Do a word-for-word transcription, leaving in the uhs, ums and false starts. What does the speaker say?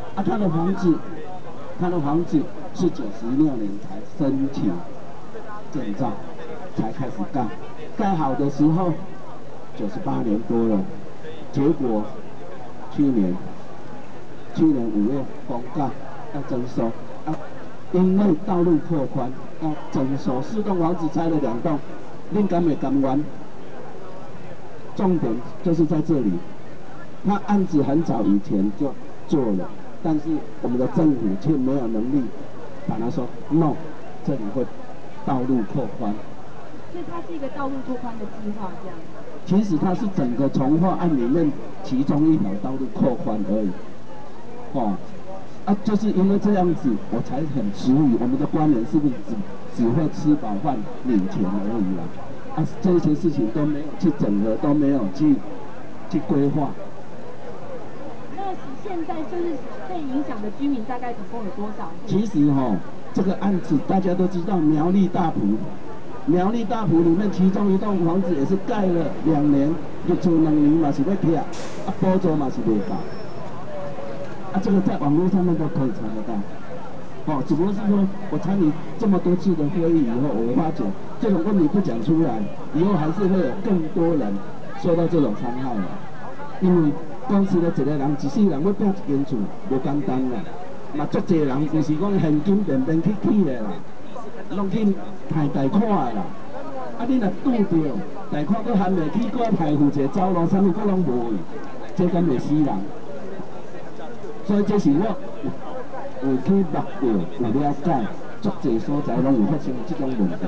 啊，他的房子，他的房子是九十六年才申请建造，才开始盖，盖好的时候九十八年多了，结果去年去年五月公告要征收啊，因为道路扩宽要征收，四栋房子拆了两栋，恁敢没敢玩？重点就是在这里，他案子很早以前就做了，但是我们的政府却没有能力把它说 no， 这里会道路扩宽。 所以它是一个道路拓宽的计划，这样。 其实它是整个重划案里面其中一条道路扩宽而已。哦，啊，就是因为这样子，我才很质疑我们的官员是不是只只会吃饱饭领钱而已啦？啊，这些事情都没有去整合，都没有去去规划。 那现在就是被影响的居民大概总共有多少？ 其实哈、哦，这个案子大家都知道，苗栗大埔，苗栗大埔里面其中一栋房子也是盖了两年，就做两年嘛是要撇，啊补助嘛是未到，啊这个在网络上面都可以查得到。哦，只不过是说我参与这么多次的会议以后，我发觉这种问题不讲出来，以后还是会有更多人受到这种伤害的。因为当时的一个人一世人要盖一间厝，无简单啦，嘛足侪人就是讲现金便便去起的啦，拢去贷贷款的啦。啊，你若拄着贷款搁还袂起，搁排付一个走路，啥物搁拢无去，这敢袂死人？所以这是我。有去目过，有了解，足侪所在拢有发生这种问题。